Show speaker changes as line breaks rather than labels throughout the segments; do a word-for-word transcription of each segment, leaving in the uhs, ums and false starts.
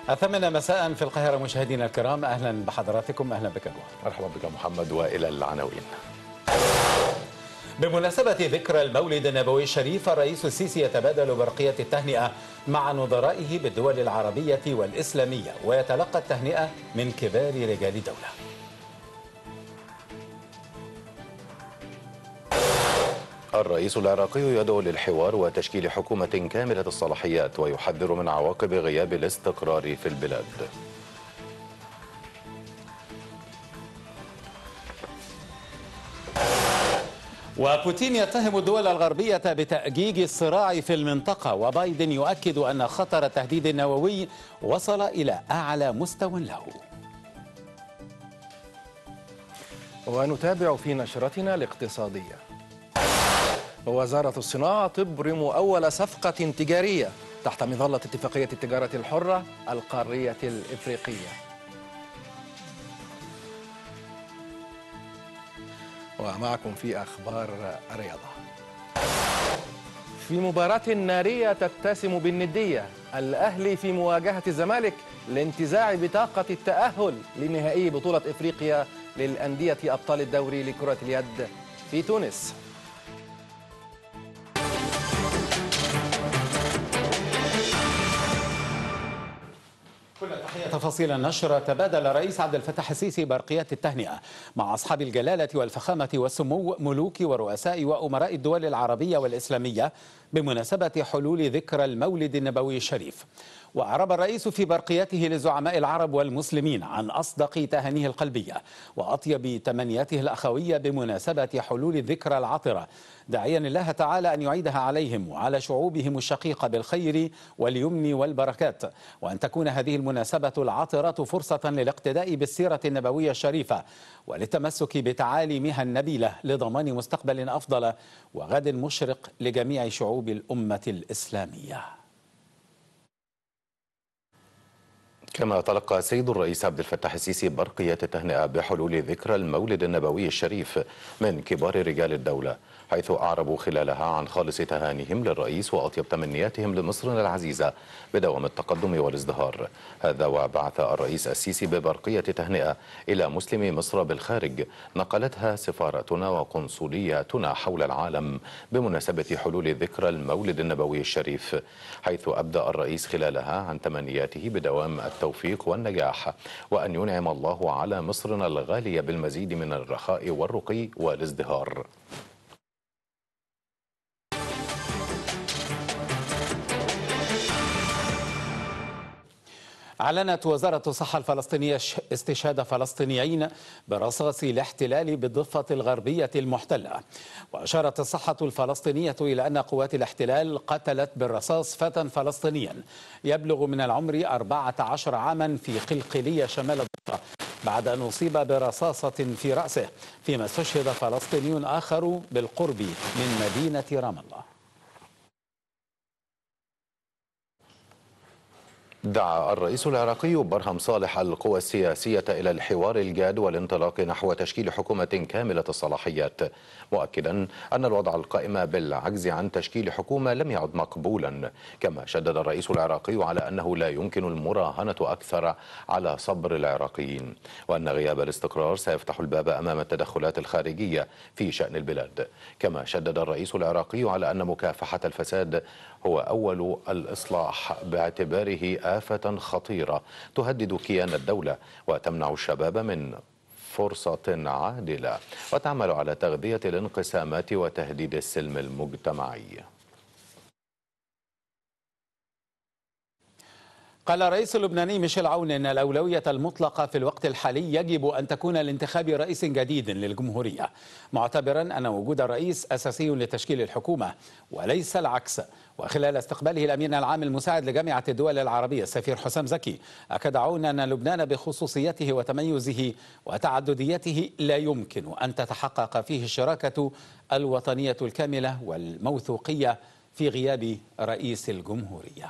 الثامنة مساء في القاهرة. مشاهدينا الكرام، أهلا بحضراتكم. أهلا بك جوهر.
مرحبا بك محمد. وإلى العناوين.
بمناسبة ذكرى المولد النبوي الشريف، الرئيس السيسي يتبادل برقية التهنئة مع نظرائه بالدول العربية والإسلامية، ويتلقى التهنئة من كبار رجال الدولة.
الرئيس العراقي يدعو للحوار وتشكيل حكومة كاملة الصلاحيات، ويحذر من عواقب غياب الاستقرار في البلاد.
وبوتين يتهم الدول الغربية بتأجيج الصراع في المنطقة، وبايدن يؤكد أن خطر التهديد النووي وصل إلى أعلى مستوى له.
ونتابع في نشرتنا الاقتصادية. وزارة الصناعة تبرم أول صفقة تجارية تحت مظلة اتفاقية التجارة الحرة القارية الإفريقية. ومعكم في أخبار الرياضة. في مباراة نارية تتسم بالندية، الأهلي في مواجهة الزمالك لانتزاع بطاقة التأهل لنهائي بطولة إفريقيا للأندية أبطال الدوري لكرة اليد في تونس.
تفاصيل النشر. تبادل الرئيس عبد الفتاح السيسي برقيات التهنئة مع أصحاب الجلالة والفخامة والسمو، ملوك ورؤساء وأمراء الدول العربية والإسلامية بمناسبة حلول ذكرى المولد النبوي الشريف. وأعرب الرئيس في برقيته للزعماء العرب والمسلمين عن أصدق تهانيه القلبية وأطيب تمنياته الأخوية بمناسبة حلول الذكرى العطرة، داعيا الله تعالى أن يعيدها عليهم وعلى شعوبهم الشقيقة بالخير واليمن والبركات، وأن تكون هذه المناسبة العطرة فرصة للاقتداء بالسيرة النبوية الشريفة وللتمسك بتعاليمها النبيلة لضمان مستقبل أفضل وغد مشرق لجميع شعوب الأمة الإسلامية.
كما تلقى السيد الرئيس عبد الفتاح السيسي برقية التهنئة بحلول ذكرى المولد النبوي الشريف من كبار رجال الدولة، حيث أعربوا خلالها عن خالص تهانيهم للرئيس وأطيب تمنياتهم لمصرنا العزيزة بدوام التقدم والازدهار. هذا وبعث الرئيس السيسي ببرقية تهنئة إلى مسلمي مصر بالخارج نقلتها سفارتنا وقنصلياتنا حول العالم بمناسبة حلول ذكرى المولد النبوي الشريف، حيث أبدأ الرئيس خلالها عن تمنياته بدوام التوفيق والنجاح، وأن ينعم الله على مصرنا الغالية بالمزيد من الرخاء والرقي والازدهار.
أعلنت وزارة الصحة الفلسطينية استشهاد فلسطينيين برصاص الاحتلال بالضفة الغربية المحتلة. وأشارت الصحة الفلسطينية إلى أن قوات الاحتلال قتلت بالرصاص فتى فلسطينيا يبلغ من العمر أربعة عشر عاما في قلقلية شمال الضفة بعد أن أصيب برصاصة في رأسه، فيما استشهد فلسطيني آخر بالقرب من مدينة رام الله.
دعا الرئيس العراقي برهم صالح القوى السياسية إلى الحوار الجاد والانطلاق نحو تشكيل حكومة كاملة الصلاحيات، مؤكدا أن الوضع القائم بالعجز عن تشكيل حكومة لم يعد مقبولا. كما شدد الرئيس العراقي على أنه لا يمكن المراهنة أكثر على صبر العراقيين، وأن غياب الاستقرار سيفتح الباب أمام التدخلات الخارجية في شأن البلاد. كما شدد الرئيس العراقي على أن مكافحة الفساد هو أول الإصلاح باعتباره آفة خطيرة تهدد كيان الدولة وتمنع الشباب من فرصة عادلة وتعمل على تغذية الانقسامات وتهديد السلم المجتمعي.
قال الرئيس اللبناني ميشيل عون أن الأولوية المطلقة في الوقت الحالي يجب أن تكون لانتخاب رئيس جديد للجمهورية، معتبرا أن وجود الرئيس أساسي لتشكيل الحكومة وليس العكس. وخلال استقباله الأمين العام المساعد لجامعة الدول العربية السفير حسام زكي، أكد عون أن لبنان بخصوصيته وتميزه وتعدديته لا يمكن أن تتحقق فيه الشراكة الوطنية الكاملة والموثوقية في غياب رئيس الجمهورية.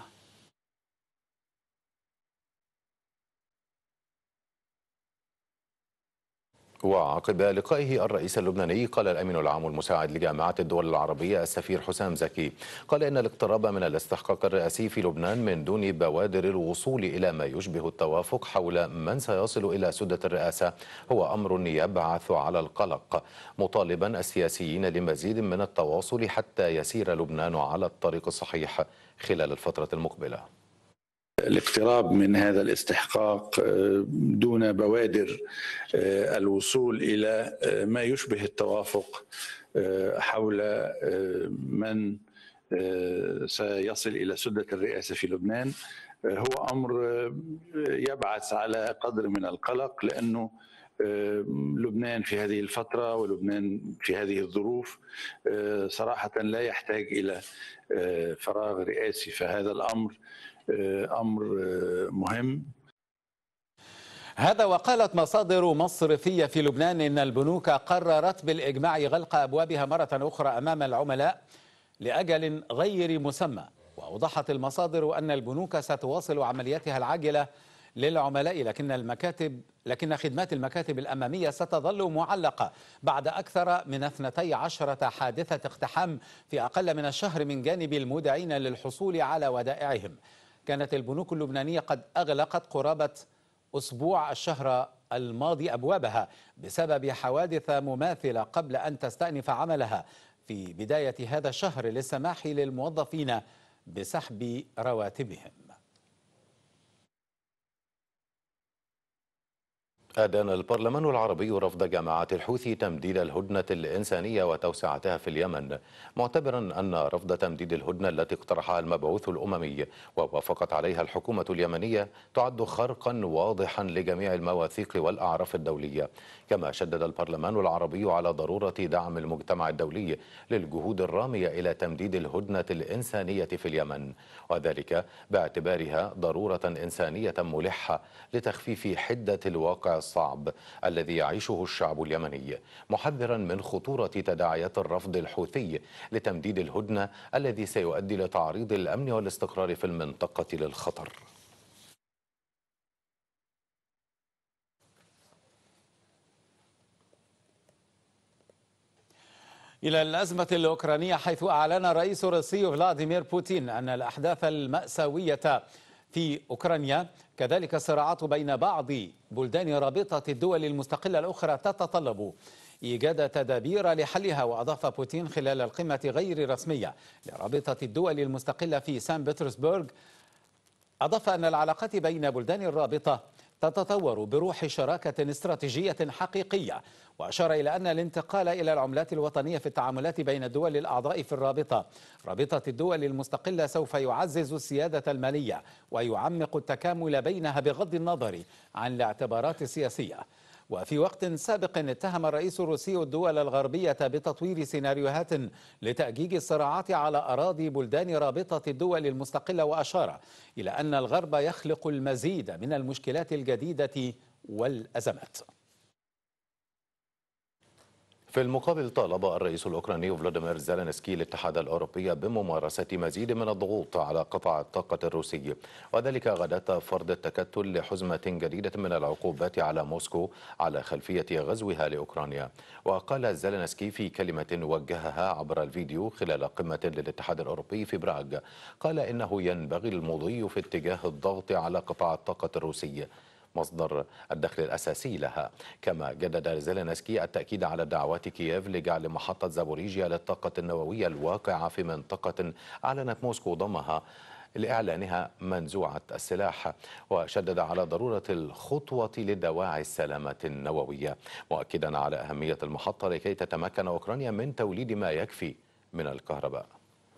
وعقب لقائه الرئيس اللبناني، قال الأمين العام المساعد لجامعة الدول العربية السفير حسام زكي، قال إن الاقتراب من الاستحقاق الرئاسي في لبنان من دون بوادر الوصول إلى ما يشبه التوافق حول من سيصل إلى سدة الرئاسة هو أمر يبعث على القلق، مطالبا السياسيين لمزيد من التواصل حتى يسير لبنان على الطريق الصحيح خلال الفترة المقبلة.
الاقتراب من هذا الاستحقاق دون بوادر الوصول إلى ما يشبه التوافق حول من سيصل إلى سدة الرئاسة في لبنان هو أمر يبعث على قدر من القلق، لأنه لبنان في هذه الفترة ولبنان في هذه الظروف صراحة لا يحتاج إلى فراغ رئاسي، فهذا الأمر أمر مهم.
هذا وقالت مصادر مصرفية في لبنان إن البنوك قررت بالإجماع غلق أبوابها مرة أخرى أمام العملاء لأجل غير مسمى. وأوضحت المصادر أن البنوك ستواصل عملياتها العاجلة للعملاء، لكن المكاتب لكن خدمات المكاتب الأمامية ستظل معلقة بعد أكثر من اثنتي عشرة حادثة اقتحام في أقل من الشهر من جانب المودعين للحصول على ودائعهم. كانت البنوك اللبنانية قد أغلقت قرابة أسبوع الشهر الماضي أبوابها بسبب حوادث مماثلة قبل أن تستأنف عملها في بداية هذا الشهر للسماح للموظفين بسحب رواتبهم.
أدان البرلمان العربي رفض جماعة الحوثي تمديد الهدنة الإنسانية وتوسعتها في اليمن، معتبرا أن رفض تمديد الهدنة التي اقترحها المبعوث الأممي ووافقت عليها الحكومة اليمنية تعد خرقا واضحا لجميع المواثيق والأعراف الدولية. كما شدد البرلمان العربي على ضرورة دعم المجتمع الدولي للجهود الرامية إلى تمديد الهدنة الإنسانية في اليمن، وذلك باعتبارها ضرورة إنسانية ملحة لتخفيف حدة الواقع الصعب الذي يعيشه الشعب اليمني، محذرا من خطورة تداعيات الرفض الحوثي لتمديد الهدنة الذي سيؤدي لتعريض الأمن والاستقرار في المنطقة للخطر.
إلى الأزمة الأوكرانية، حيث أعلن الرئيس الروسي فلاديمير بوتين أن الأحداث المأساوية في أوكرانيا كذلك الصراعات بين بعض بلدان رابطة الدول المستقلة الأخرى تتطلب إيجاد تدابير لحلها. وأضاف بوتين خلال القمة غير الرسمية لرابطة الدول المستقلة في سان بطرسبرغ، أضاف أن العلاقات بين بلدان الرابطة تتطور بروح شراكة استراتيجية حقيقية، وأشار إلى أن الانتقال إلى العملات الوطنية في التعاملات بين الدول الأعضاء في الرابطة رابطة الدول المستقلة سوف يعزز السيادة المالية ويعمق التكامل بينها بغض النظر عن الاعتبارات السياسية. وفي وقت سابق اتهم الرئيس الروسي الدول الغربية بتطوير سيناريوهات لتأجيج الصراعات على أراضي بلدان رابطة الدول المستقلة، وأشار إلى أن الغرب يخلق المزيد من المشكلات الجديدة والأزمات.
في المقابل، طالب الرئيس الأوكراني فلاديمير زيلينسكي الاتحاد الأوروبي بممارسة مزيد من الضغوط على قطاع الطاقة الروسي، وذلك غداة فرض التكتل لحزمة جديدة من العقوبات على موسكو على خلفية غزوها لأوكرانيا. وقال زيلينسكي في كلمة وجهها عبر الفيديو خلال قمة للاتحاد الأوروبي في براغ، قال إنه ينبغي المضي في اتجاه الضغط على قطاع الطاقة الروسي مصدر الدخل الأساسي لها. كما جدد زيلينسكي التأكيد على دعوات كييف لجعل محطة زابوريجيا للطاقة النووية الواقعة في منطقة أعلنت موسكو ضمها لإعلانها منزوعة السلاح، وشدد على ضرورة الخطوة لدواعي السلامة النووية، مؤكدا على أهمية المحطة لكي تتمكن أوكرانيا من توليد ما يكفي من الكهرباء.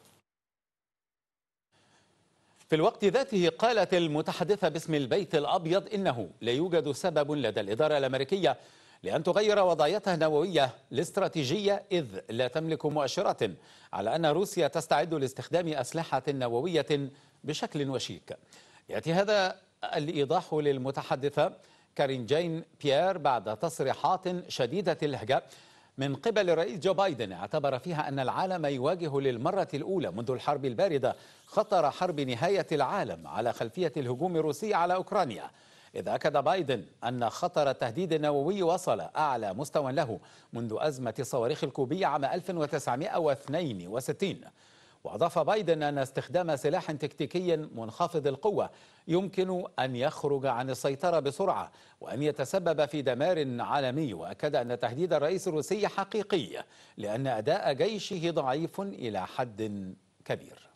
في الوقت ذاته، قالت المتحدثة باسم البيت الأبيض إنه لا يوجد سبب لدى الإدارة الأمريكية لأن تغير وضعيتها النووية الاستراتيجية، إذ لا تملك مؤشرات على أن روسيا تستعد لاستخدام أسلحة نووية بشكل وشيك. يأتي هذا الإيضاح للمتحدثة كارين جين بيير بعد تصريحات شديدة اللهجة من قبل الرئيس جو بايدن اعتبر فيها أن العالم يواجه للمرة الأولى منذ الحرب الباردة خطر حرب نهاية العالم على خلفية الهجوم الروسي على أوكرانيا. إذ أكد بايدن أن خطر التهديد النووي وصل أعلى مستوى له منذ أزمة الصواريخ الكوبية عام ألف وتسعمائة واثنين وستين. وأضاف بايدن أن استخدام سلاح تكتيكي منخفض القوة يمكن أن يخرج عن السيطرة بسرعة وأن يتسبب في دمار عالمي. وأكد أن تهديد الرئيس الروسي حقيقي لأن أداء جيشه ضعيف إلى حد كبير.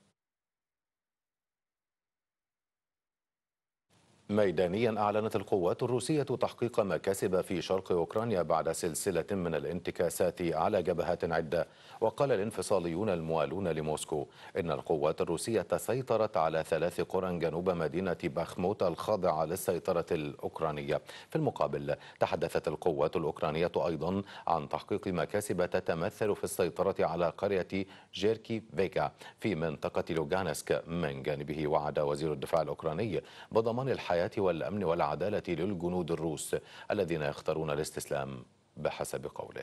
ميدانيا أعلنت القوات الروسية تحقيق مكاسب في شرق أوكرانيا بعد سلسلة من الانتكاسات على جبهات عدة. وقال الانفصاليون الموالون لموسكو إن القوات الروسية سيطرت على ثلاث قرى جنوب مدينة باخموت الخاضعة للسيطرة الأوكرانية. في المقابل تحدثت القوات الأوكرانية أيضا عن تحقيق مكاسب تتمثل في السيطرة على قرية جيركي فيكا في منطقة لوغانسك. من جانبه وعد وزير الدفاع الأوكراني بضمان الحياة والأمن والعدالة للجنود الروس الذين يختارون الاستسلام بحسب قوله.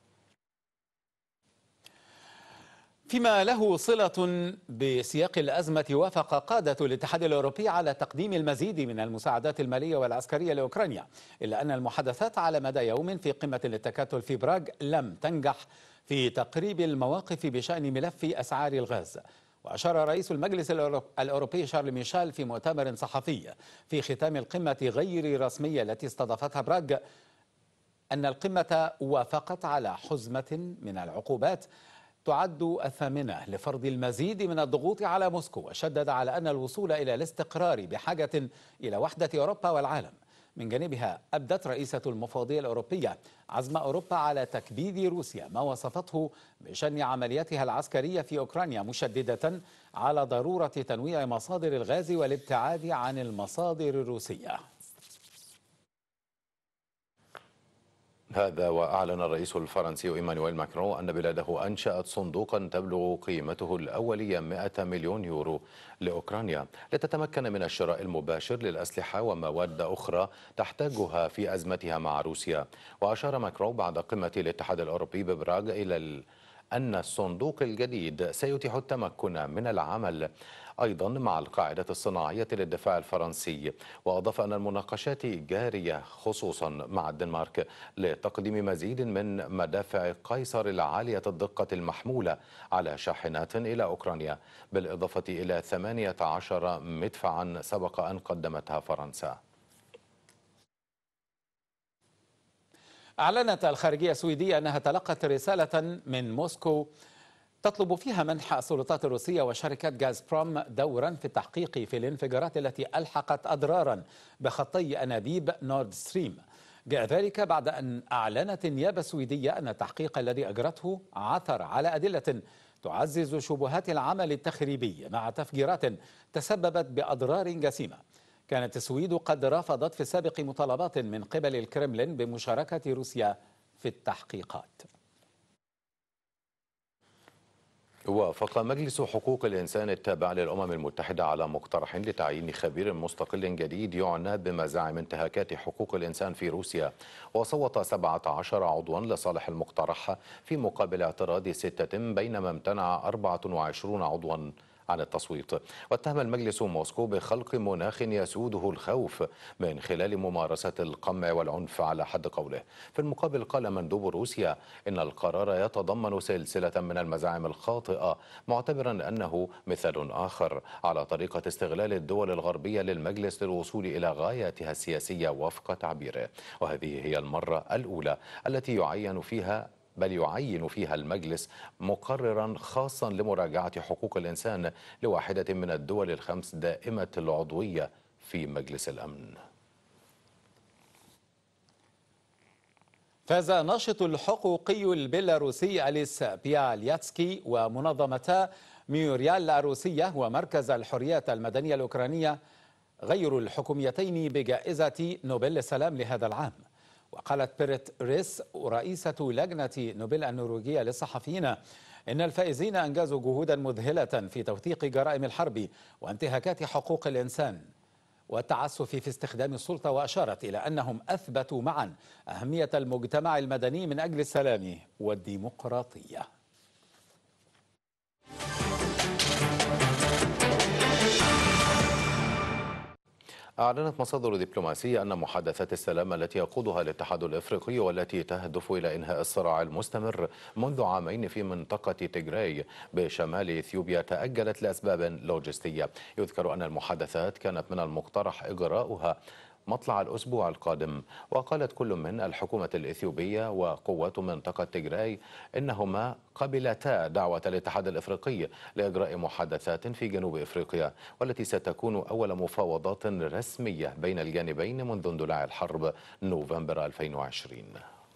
فيما له صلة بسياق الأزمة، وافق قادة الاتحاد الأوروبي على تقديم المزيد من المساعدات المالية والعسكرية لأوكرانيا، إلا أن المحادثات على مدى يوم في قمة التكتل في براغ لم تنجح في تقريب المواقف بشأن ملف أسعار الغاز. وأشار رئيس المجلس الأوروبي شارل ميشيل في مؤتمر صحفي في ختام القمة غير الرسمية التي استضافتها براغ أن القمة وافقت على حزمة من العقوبات تعد الثامنة لفرض المزيد من الضغوط على موسكو. وشدد على أن الوصول إلى الاستقرار بحاجة إلى وحدة أوروبا والعالم. من جانبها أبدت رئيسة المفوضية الأوروبية عزم أوروبا على تكبيد روسيا ما وصفته بشن عملياتها العسكرية في أوكرانيا، مشددة على ضرورة تنويع مصادر الغاز والابتعاد عن المصادر الروسية.
هذا وأعلن الرئيس الفرنسي إيمانويل ماكرون أن بلاده أنشأت صندوقا تبلغ قيمته الأولية مئة مليون يورو لأوكرانيا لتتمكن من الشراء المباشر للأسلحة ومواد أخرى تحتاجها في أزمتها مع روسيا. وأشار ماكرون بعد قمة الاتحاد الأوروبي ببراغ إلى أن الصندوق الجديد سيتيح التمكن من العمل أيضا مع القاعدة الصناعية للدفاع الفرنسي. وأضاف أن المناقشات جارية خصوصا مع الدنمارك لتقديم مزيد من مدافع قيصر العالية الدقة المحمولة على شاحنات إلى أوكرانيا، بالإضافة إلى ثمانية عشر مدفعا سبق أن قدمتها فرنسا.
أعلنت الخارجية السويدية أنها تلقت رسالة من موسكو تطلب فيها منح السلطات الروسية وشركة غازبروم دورا في التحقيق في الانفجارات التي ألحقت أضرارا بخطي أنابيب نورد ستريم. جاء ذلك بعد أن أعلنت النيابة السويدية أن التحقيق الذي أجرته عثر على أدلة تعزز شبهات العمل التخريبي مع تفجيرات تسببت بأضرار جسيمة. كانت السويد قد رفضت في السابق مطالبات من قبل الكرملين بمشاركة روسيا في التحقيقات.
وافق مجلس حقوق الإنسان التابع للأمم المتحدة على مقترح لتعيين خبير مستقل جديد يعنى بمزاعم انتهاكات حقوق الإنسان في روسيا. وصوت سبعة عشر عضوا لصالح المقترح في مقابل اعتراض ستة، بينما امتنع أربعة وعشرين عضوا عن التصويت. واتهم المجلس موسكو بخلق مناخ يسوده الخوف من خلال ممارسة القمع والعنف على حد قوله. في المقابل قال مندوب روسيا إن القرار يتضمن سلسلة من المزاعم الخاطئة، معتبرا أنه مثال آخر على طريقة استغلال الدول الغربية للمجلس للوصول إلى غاياتها السياسية وفق تعبيره. وهذه هي المرة الأولى التي يعين فيها بل يعين فيها المجلس مقررا خاصا لمراجعة حقوق الإنسان لواحدة من الدول الخمس دائمة العضوية في مجلس الأمن.
فاز الناشط الحقوقي البيلاروسي أليس بيالياتسكي ومنظمتا ميوريال الروسية ومركز الحريات المدنية الأوكرانية غير الحكوميتين بجائزة نوبل للسلام لهذا العام. وقالت بيريت ريس رئيسة لجنة نوبل النرويجية للصحفيين إن الفائزين أنجزوا جهودا مذهلة في توثيق جرائم الحرب وانتهاكات حقوق الإنسان والتعسف في استخدام السلطة. وأشارت إلى أنهم أثبتوا معا أهمية المجتمع المدني من أجل السلام والديمقراطية.
أعلنت مصادر دبلوماسية أن محادثات السلام التي يقودها الاتحاد الإفريقي والتي تهدف إلى إنهاء الصراع المستمر منذ عامين في منطقة تيغراي بشمال إثيوبيا تأجلت لأسباب لوجستية. يذكر أن المحادثات كانت من المقترح إجراؤها مطلع الأسبوع القادم، وقالت كل من الحكومة الإثيوبية وقوات منطقة تيغراي إنهما قبلتا دعوة الاتحاد الإفريقي لإجراء محادثات في جنوب إفريقيا، والتي ستكون أول مفاوضات رسمية بين الجانبين منذ اندلاع الحرب نوفمبر ألفين وعشرين.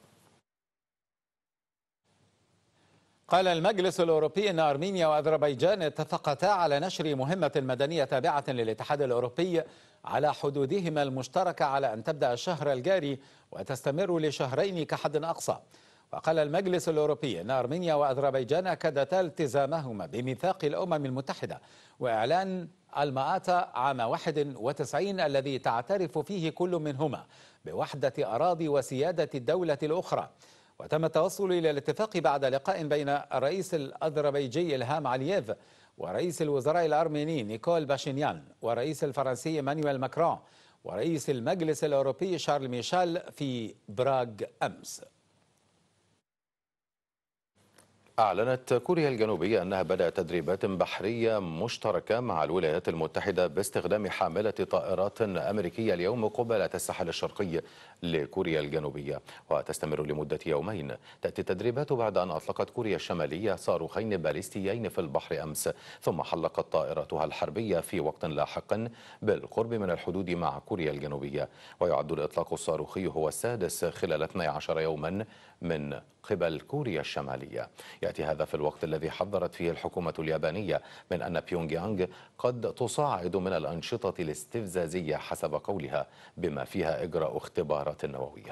قال المجلس الأوروبي أن أرمينيا وأذربيجان اتفقتا على نشر مهمة مدنية تابعة للاتحاد الأوروبي على حدودهما المشتركة على أن تبدأ الشهر الجاري وتستمر لشهرين كحد أقصى. وقال المجلس الأوروبي أن أرمينيا وأذربيجان كدتا التزامهما بميثاق الأمم المتحدة وإعلان المآتا عام واحد وتسعين الذي تعترف فيه كل منهما بوحدة أراضي وسيادة الدولة الأخرى. وتم التوصل إلى الاتفاق بعد لقاء بين الرئيس الأذربيجي إلهام علييف ورئيس الوزراء الأرميني نيكول باشينيان ورئيس الفرنسي إيمانويل ماكرون ورئيس المجلس الأوروبي شارل ميشيل في براغ أمس.
أعلنت كوريا الجنوبية أنها بدأت تدريبات بحرية مشتركة مع الولايات المتحدة باستخدام حاملة طائرات أمريكية اليوم قبالة الساحل الشرقي لكوريا الجنوبية، وتستمر لمدة يومين. تأتي التدريبات بعد أن أطلقت كوريا الشمالية صاروخين باليستيين في البحر أمس، ثم حلقت طائرتها الحربية في وقت لاحق بالقرب من الحدود مع كوريا الجنوبية. ويعد الإطلاق الصاروخي هو السادس خلال اثني عشر يوما من قبل كوريا الشمالية. يأتي هذا في الوقت الذي حذرت فيه الحكومة اليابانية من أن بيونغ يانغ قد تصاعد من الأنشطة الاستفزازية حسب قولها، بما فيها إجراء اختبارات نووية.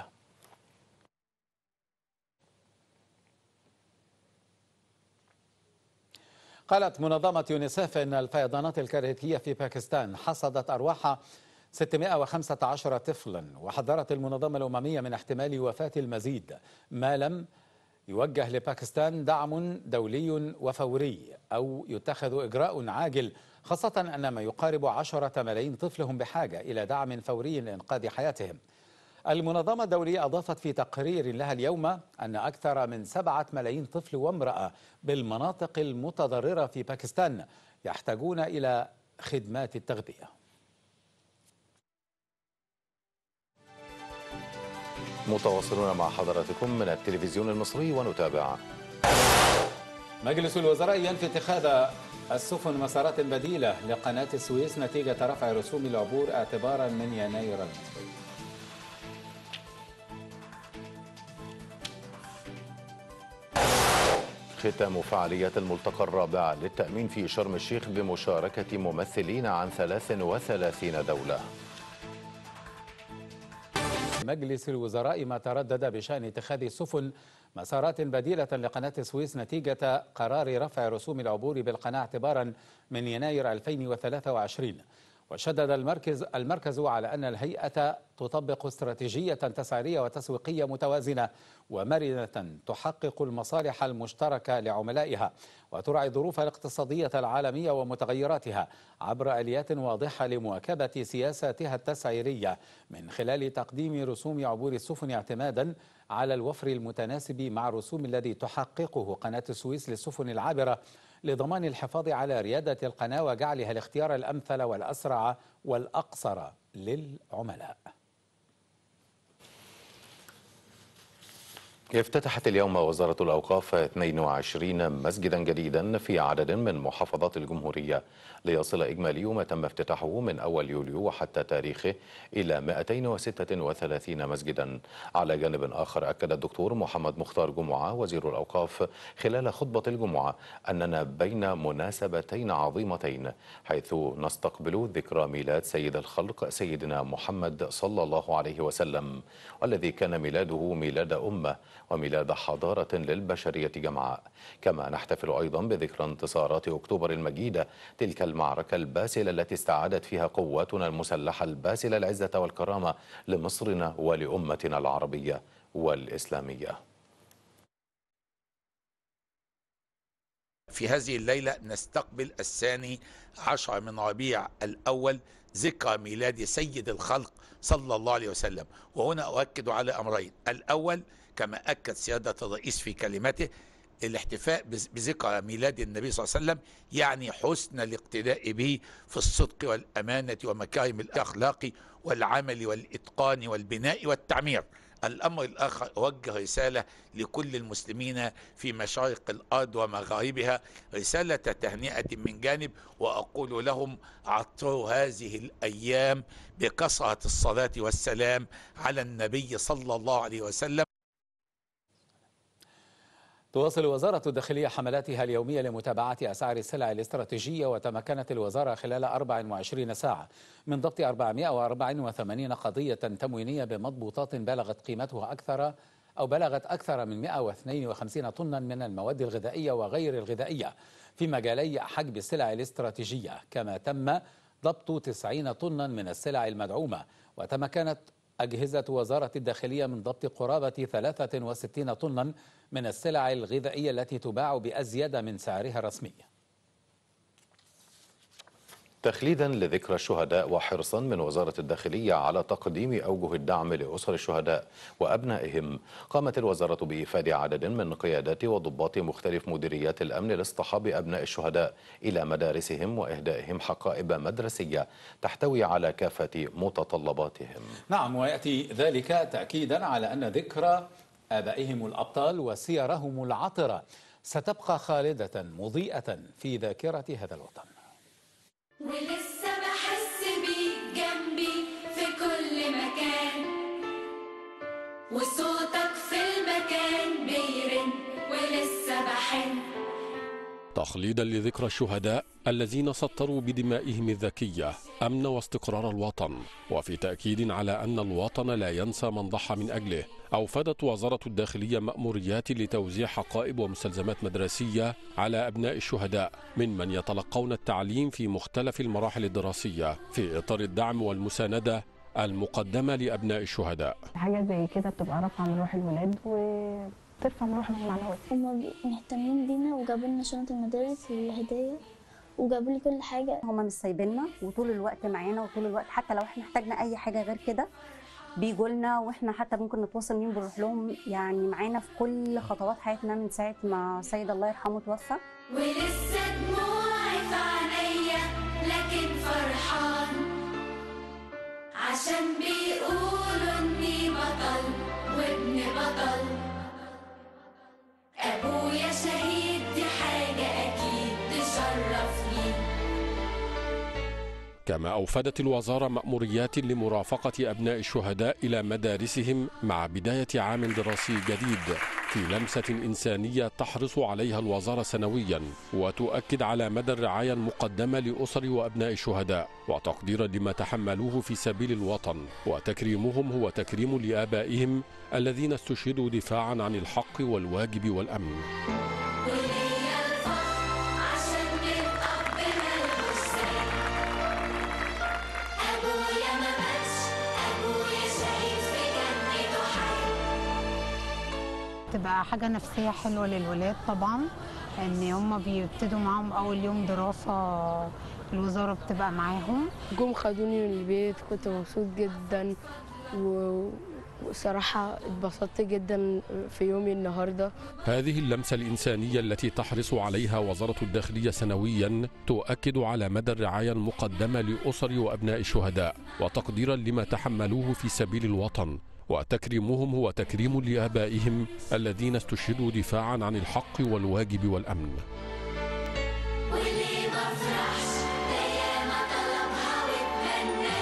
قالت منظمة يونيسيف أن الفيضانات الكارثية في باكستان حصدت أرواح ستمائة وخمسة عشر طفلا، وحذرت المنظمة الأممية من احتمال وفاة المزيد ما لم يوجه لباكستان دعم دولي وفوري أو يتخذ إجراء عاجل، خاصة أن ما يقارب عشرة ملايين طفل هم بحاجة إلى دعم فوري لإنقاذ حياتهم. المنظمة الدولية أضافت في تقرير لها اليوم أن أكثر من سبعة ملايين طفل وامرأة بالمناطق المتضررة في باكستان يحتاجون إلى خدمات التغذية.
متواصلون مع حضراتكم من التلفزيون المصري ونتابع.
مجلس الوزراء ينفي اتخاذ السفن مسارات بديلة لقناة السويس نتيجة رفع رسوم العبور اعتبارا من يناير المقبل.
ختام فعاليات الملتقى الرابع للتأمين في شرم الشيخ بمشاركة ممثلين عن ثلاث وثلاثين دولة.
مجلس الوزراء ما تردد بشأن اتخاذ السفن مسارات بديلة لقناة السويس نتيجة قرار رفع رسوم العبور بالقناة اعتبارا من يناير ألفين وثلاثة وعشرين. وشدد المركز المركز على أن الهيئة تطبق استراتيجية تسعيرية وتسويقية متوازنة ومرنة تحقق المصالح المشتركة لعملائها وتراعي الظروف الاقتصادية العالمية ومتغيراتها عبر آليات واضحة لمواكبة سياساتها التسعيرية من خلال تقديم رسوم عبور السفن اعتمادا على الوفر المتناسب مع الرسوم الذي تحققه قناة السويس للسفن العابرة لضمان الحفاظ على ريادة القناة وجعلها الاختيار الأمثل والأسرع والأقصر للعملاء.
افتتحت اليوم وزارة الأوقاف اثنين وعشرين مسجدا جديدا في عدد من محافظات الجمهورية ليصل إجمالي ما تم افتتاحه من أول يوليو وحتى تاريخه إلى مئتين وستة وثلاثين مسجدا. على جانب آخر أكد الدكتور محمد مختار جمعة وزير الأوقاف خلال خطبة الجمعة أننا بين مناسبتين عظيمتين، حيث نستقبل ذكرى ميلاد سيد الخلق سيدنا محمد صلى الله عليه وسلم، والذي كان ميلاده ميلاد أمة وميلاد حضارة للبشرية جمعاء. كما نحتفل أيضا بذكرى انتصارات أكتوبر المجيدة، تلك المعركة الباسلة التي استعادت فيها قواتنا المسلحة الباسلة العزة والكرامة لمصرنا ولأمتنا العربية والإسلامية.
في هذه الليلة نستقبل الثاني عشر من ربيع الأول ذكرى ميلاد سيد الخلق صلى الله عليه وسلم. وهنا أؤكد على أمرين: الأول كما أكد سيادة الرئيس في كلمته، الاحتفاء بذكرى ميلاد النبي صلى الله عليه وسلم يعني حسن الاقتداء به في الصدق والأمانة ومكارم الأخلاق والعمل والإتقان والبناء والتعمير. الأمر الآخر، أوجه رسالة لكل المسلمين في مشارق الأرض ومغاربها، رسالة تهنئة من جانب، وأقول لهم: عطروا هذه الأيام بكثرة الصلاة والسلام على النبي صلى الله عليه وسلم.
تواصل وزارة الداخلية حملاتها اليومية لمتابعة أسعار السلع الاستراتيجية، وتمكنت الوزارة خلال أربع وعشرين ساعة من ضبط أربعمائة وأربعة وثمانين قضية تموينية بمضبوطات بلغت قيمتها أكثر أو بلغت أكثر من مائة واثنين وخمسين طنا من المواد الغذائية وغير الغذائية في مجالي حجب السلع الاستراتيجية، كما تم ضبط تسعين طنا من السلع المدعومة. وتمكنت أجهزة وزارة الداخلية من ضبط قرابة ثلاثة وستين طنا من السلع الغذائية التي تباع بأزيد من سعرها الرسمي.
تخليدا لذكرى الشهداء وحرصا من وزارة الداخلية على تقديم أوجه الدعم لأسر الشهداء وأبنائهم، قامت الوزارة بإيفاد عدد من قيادات وضباط مختلف مديريات الأمن لاصطحاب أبناء الشهداء إلى مدارسهم وإهدائهم حقائب مدرسية تحتوي على كافة متطلباتهم.
نعم، ويأتي ذلك تأكيدا على أن ذكرى آبائهم الأبطال وسيرهم العطرة ستبقى خالدة مضيئة في ذاكرة هذا الوطن.
ولسه بحس بيك جنبي في كل مكان، وصوتك في المكان بيرن ولسه بحن.
تخليدا لذكرى الشهداء الذين سطروا بدمائهم الذكية أمن واستقرار الوطن، وفي تأكيد على أن الوطن لا ينسى من ضحى من أجله، أوفدت وزارة الداخلية مأموريات لتوزيع حقائب ومستلزمات مدرسية على أبناء الشهداء ممن يتلقون التعليم في مختلف المراحل الدراسية في إطار الدعم والمساندة المقدمة لأبناء الشهداء.
حاجة زي كده بتبقى رافعة من روح الولاد وترفع من روحنا المعنوية.
هم مهتمين بينا وجابوا لنا شنط المدارس والهدايا وجابوا لي كل حاجة.
هم مش سايبيننا وطول الوقت معانا، وطول الوقت حتى لو احنا احتاجنا أي حاجة غير كده بيجوا لنا، واحنا حتى ممكن نتواصل مين بنروح لهم، يعني معانا في كل خطوات حياتنا من ساعة ما سيد الله يرحمه توفى.
ولسه دموعي في عينيا لكن فرحان، عشان بيقولوا اني بطل وابن بطل. ابويا شهيد، دي حاجة اكيد تشرفني.
كما أوفدت الوزارة مأموريات لمرافقة أبناء الشهداء إلى مدارسهم مع بداية عام دراسي جديد، في لمسة إنسانية تحرص عليها الوزارة سنويا وتؤكد على مدى الرعاية المقدمة لأسر وأبناء الشهداء، وتقديرا لما تحملوه في سبيل الوطن، وتكريمهم هو تكريم لآبائهم الذين استشهدوا دفاعا عن الحق والواجب والأمن.
تبقى حاجة نفسية حلوة للولاد طبعا، ان هم بيبتدوا معاهم اول يوم دراسة الوزارة بتبقى معاهم.
جم خدوني من البيت، كنت مبسوط جدا وصراحة اتبسطت جدا في يومي النهاردة.
هذه اللمسة الإنسانية التي تحرص عليها وزارة الداخلية سنويا تؤكد على مدى الرعاية المقدمة لأسر وأبناء الشهداء، وتقديرا لما تحملوه في سبيل الوطن، وتكريمهم هو تكريم لآبائهم الذين استشهدوا دفاعا عن الحق والواجب والأمن.
واللي ما فرحش ده ما طلبها واتمنى،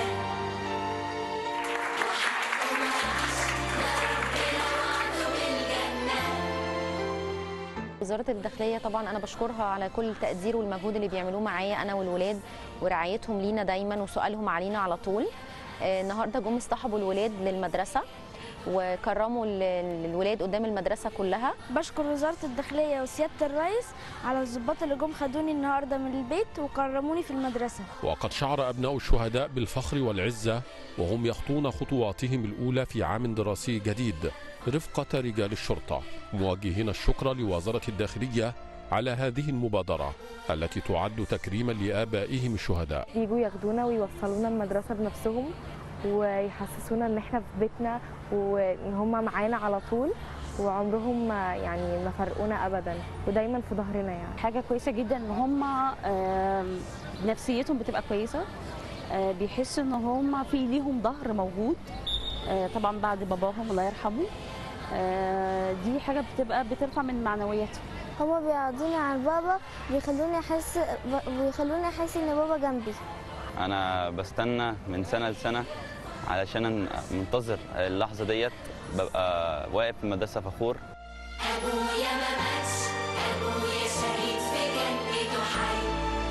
وحقه ما راحش ده ربنا وعده بالجنة.
وزارة الداخلية طبعا أنا بشكرها على كل التقدير والمجهود اللي بيعملوه معايا أنا والولاد، ورعايتهم لينا دايما وسؤالهم علينا على طول. النهارده جم اصطحبوا الولاد للمدرسه وكرموا الولاد قدام المدرسه كلها.
بشكر وزاره الداخليه وسياده الرئيس على الضباط اللي جم خدوني النهارده من البيت وكرموني في المدرسه.
وقد شعر ابناء الشهداء بالفخر والعزه وهم يخطون خطواتهم الاولى في عام دراسي جديد رفقه رجال الشرطه، موجهين الشكر لوزاره الداخليه على هذه المبادرة التي تعد تكريما لآبائهم الشهداء.
يجوا ياخدونا ويوصلونا المدرسة بنفسهم ويحسسونا ان احنا في بيتنا وان هم معانا على طول وعمرهم يعني ما فرقونا ابدا ودايما في ظهرنا. يعني
حاجه كويسه جدا ان هم نفسيتهم بتبقى كويسه، بيحسوا ان هم في ليهم ظهر موجود طبعا بعد باباهم الله يرحمه. دي حاجه بتبقى بترفع من معنوياتهم.
هما بيقعدوني على بابا بيخلوني احس بيخلوني احس ان بابا جنبي.
انا بستنى من سنه لسنه علشان منتظر اللحظه ديت، ببقى واقف في المدرسه فخور.
ابويا ما ماتش، ابويا شهيد في جنته حي،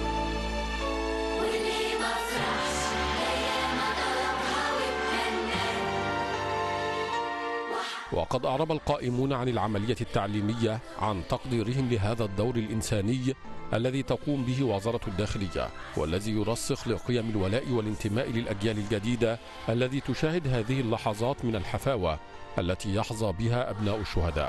واللي ما فرحش هي ما طلبها واتمنى.
وقد أعرب القائمون عن العملية التعليمية عن تقديرهم لهذا الدور الإنساني الذي تقوم به وزارة الداخلية، والذي يرسخ لقيم الولاء والانتماء للأجيال الجديدة الذي تشاهد هذه اللحظات من الحفاوة التي يحظى بها أبناء الشهداء.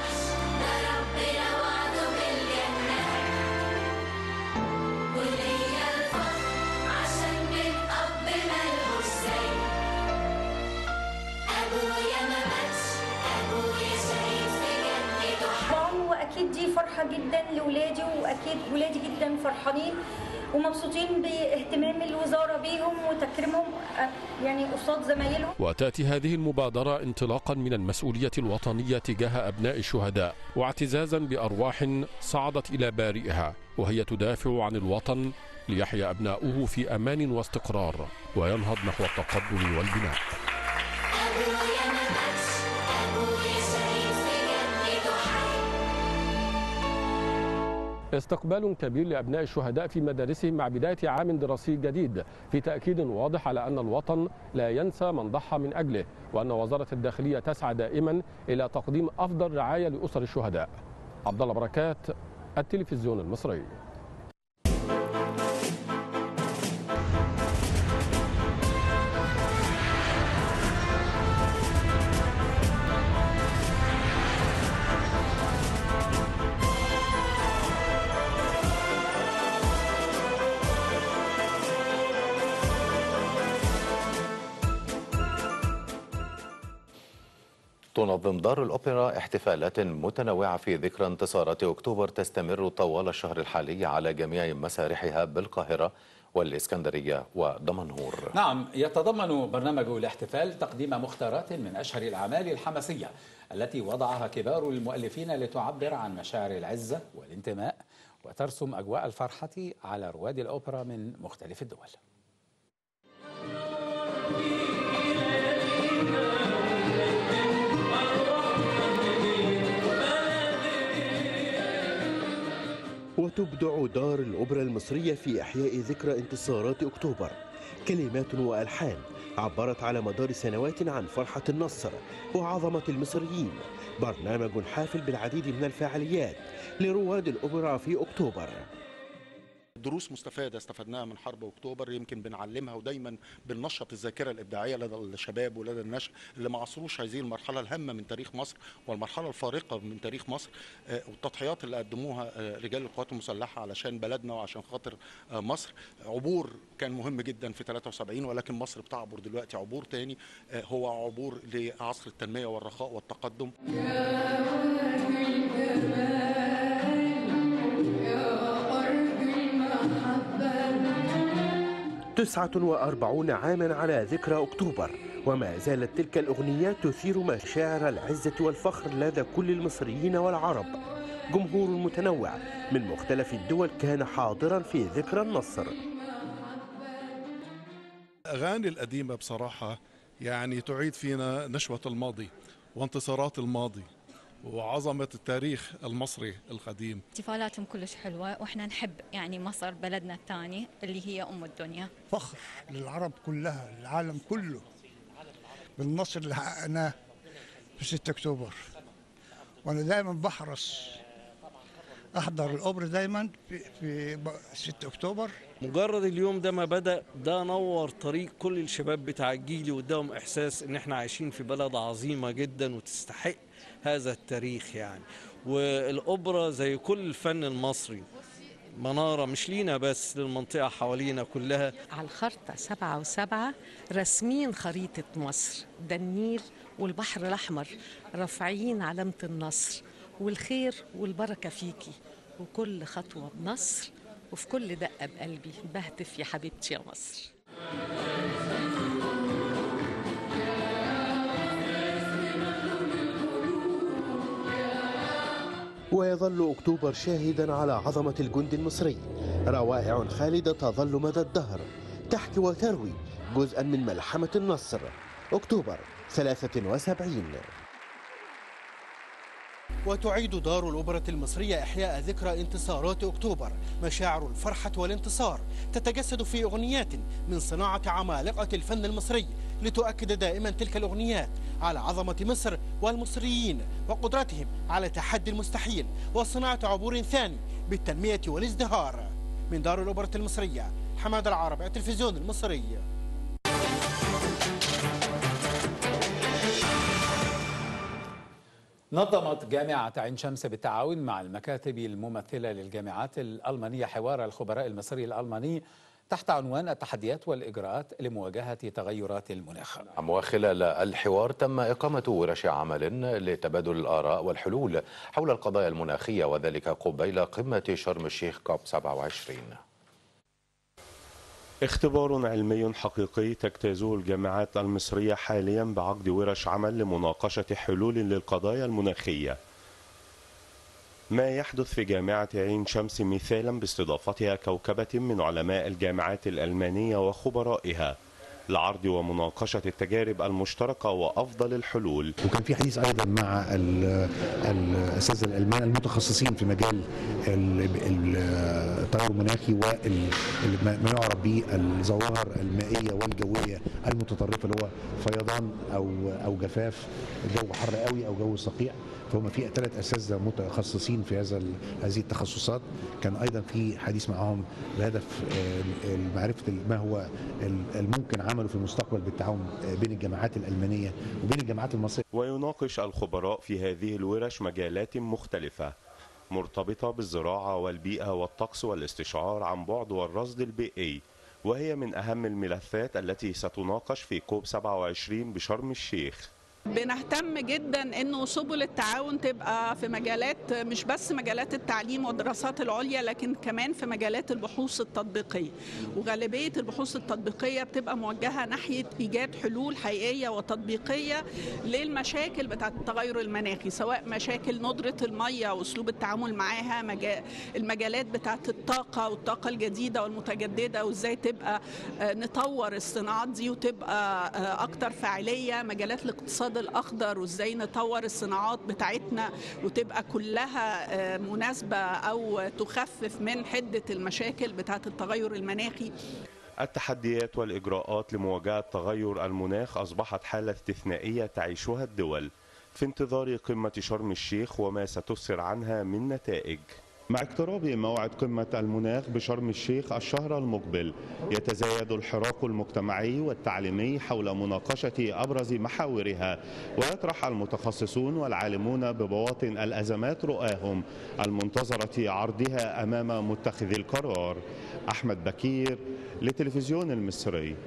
أكيد دي فرحة جدا لولادي، وأكيد ولادي جدا فرحانين ومبسوطين باهتمام الوزارة بيهم وتكريمهم يعني قصاد زمايلهم.
وتأتي هذه المبادرة انطلاقا من المسؤولية الوطنية تجاه أبناء الشهداء، واعتزازا بأرواح صعدت إلى بارئها وهي تدافع عن الوطن ليحيا أبناؤه في أمان واستقرار وينهض نحو التقدم والبناء. استقبال كبير لأبناء الشهداء في مدارسهم مع بداية عام دراسي جديد، في تأكيد واضح على أن الوطن لا ينسى من ضحى من أجله، وأن وزارة الداخلية تسعى دائما إلى تقديم أفضل رعاية لأسر الشهداء. عبد الله بركات، التلفزيون المصري.
تنظم دار الأوبرا احتفالات متنوعة في ذكرى انتصارات أكتوبر تستمر طوال الشهر الحالي على جميع مسارحها بالقاهرة والإسكندرية ودمنهور.
نعم، يتضمن برنامج الاحتفال تقديم مختارات من أشهر الأعمال الحماسية التي وضعها كبار المؤلفين لتعبر عن مشاعر العزة والانتماء وترسم أجواء الفرحة على رواد الأوبرا من مختلف الدول.
وتبدع دار الأوبرا المصرية في إحياء ذكرى انتصارات أكتوبر كلمات وألحان عبرت على مدار سنوات عن فرحة النصر وعظمة المصريين. برنامج حافل بالعديد من الفعاليات لرواد الأوبرا في أكتوبر.
دروس مستفادة استفدناها من حرب أكتوبر يمكن بنعلمها، ودايما بننشط الذاكرة الإبداعية لدى الشباب ولدى النشء اللي ما عصروش هذه المرحلة الهامة من تاريخ مصر والمرحلة الفارقة من تاريخ مصر، والتضحيات اللي قدموها رجال القوات المسلحة علشان بلدنا وعشان خاطر مصر. عبور كان مهم جدا في ثلاثة وسبعين، ولكن مصر بتعبر دلوقتي عبور تاني، هو عبور لعصر التنمية والرخاء والتقدم.
تسعة وأربعون عاما على ذكرى أكتوبر، وما زالت تلك الأغنيات تثير مشاعر العزة والفخر لدى كل المصريين والعرب. جمهور متنوع من مختلف الدول كان حاضرا في ذكرى النصر.
أغاني القديمة بصراحة يعني تعيد فينا نشوة الماضي وانتصارات الماضي وعظمة التاريخ المصري القديم.
احتفالاتهم كلش حلوة، واحنا نحب يعني مصر بلدنا الثاني اللي هي أم الدنيا.
فخر للعرب كلها، العالم كله، بالنصر اللي حققناه في ستة أكتوبر. وأنا دائما بحرص احضر الاوبرا دايما في, في ستة اكتوبر.
مجرد اليوم ده ما بدأ ده نور طريق كل الشباب بتاع جيلي واداهم احساس ان احنا عايشين في بلد عظيمة جدا وتستحق هذا التاريخ يعني. والاوبرا زي كل الفن المصري منارة مش لينا بس، للمنطقة حوالينا كلها.
على الخرطة سبعة وسبعة رسمين خريطة مصر، ده النيل والبحر الأحمر رافعين علامة النصر والخير والبركة فيكي، وكل خطوة بنصر وفي كل دقة بقلبي بهتف يا حبيبتي يا مصر.
ويظل أكتوبر شاهدا على عظمة الجند المصري، روائع خالدة تظل مدى الدهر تحكي وتروي جزءا من ملحمة النصر. أكتوبر ثلاثة وسبعين. وتعيد دار الأوبرا المصرية إحياء ذكرى انتصارات أكتوبر. مشاعر الفرحة والانتصار تتجسد في أغنيات من صناعة عمالقة الفن المصري، لتؤكد دائما تلك الأغنيات على عظمة مصر والمصريين وقدرتهم على تحدي المستحيل وصناعة عبور ثاني بالتنمية والازدهار. من دار الأوبرا المصرية، حماد العربي، التلفزيون المصري.
نظمت جامعة عين شمس بالتعاون مع المكاتب الممثلة للجامعات الألمانية حوار الخبراء المصري الألماني تحت عنوان التحديات والإجراءات لمواجهة تغيرات المناخ.
وخلال الحوار تم إقامة ورش عمل لتبادل الآراء والحلول حول القضايا المناخية، وذلك قبيل قمة شرم الشيخ كوب سبعة وعشرين.
اختبار علمي حقيقي تجتازه الجامعات المصرية حاليا بعقد ورش عمل لمناقشة حلول للقضايا المناخية. ما يحدث في جامعة عين شمس مثالا باستضافتها كوكبة من علماء الجامعات الألمانية وخبرائها لعرض ومناقشة التجارب المشتركة وأفضل الحلول.
وكان في حديث أيضا مع الأساتذة الألمان المتخصصين في مجال التغير المناخي وما يعرف بالظواهر المائية والجوية المتطرفة، اللي هو فيضان أو أو جفاف، جو حر قوي أو جو صقيع. فهم في ثلاث اساتذه متخصصين في هذا هذه التخصصات. كان ايضا في حديث معهم بهدف معرفه ما هو الممكن عمله في المستقبل بالتعاون بين الجامعات الالمانيه وبين الجامعات المصريه.
ويناقش الخبراء في هذه الورش مجالات مختلفه مرتبطه بالزراعه والبيئه والطقس والاستشعار عن بعد والرصد البيئي، وهي من اهم الملفات التي ستناقش في كوب سبعة وعشرين بشرم الشيخ.
بنهتم جدا انه سبل التعاون تبقى في مجالات مش بس مجالات التعليم والدراسات العليا، لكن كمان في مجالات البحوث التطبيقيه، وغالبيه البحوث التطبيقيه بتبقى موجهه ناحيه ايجاد حلول حقيقيه وتطبيقيه للمشاكل بتاعه التغير المناخي، سواء مشاكل ندره الميه واسلوب التعامل معاها، المجالات بتاعه الطاقه والطاقه الجديده والمتجدده وازاي تبقى نطور الصناعات دي وتبقى اكتر فاعليه، مجالات الاقتصاد الأخضر وإزاي نطور الصناعات بتاعتنا وتبقى كلها مناسبة أو تخفف من حدة المشاكل بتاعة التغير المناخي.
التحديات والإجراءات لمواجهة تغير المناخ أصبحت حالة استثنائية تعيشها الدول في انتظار قمة شرم الشيخ وما ستسفر عنها من نتائج. مع اقتراب موعد قمة المناخ بشرم الشيخ الشهر المقبل، يتزايد الحراك المجتمعي والتعليمي حول مناقشة أبرز محاورها، ويطرح المتخصصون والعالمون ببواطن الأزمات رؤاهم المنتظرة عرضها أمام متخذي القرار. أحمد بكير لتلفزيون المصري.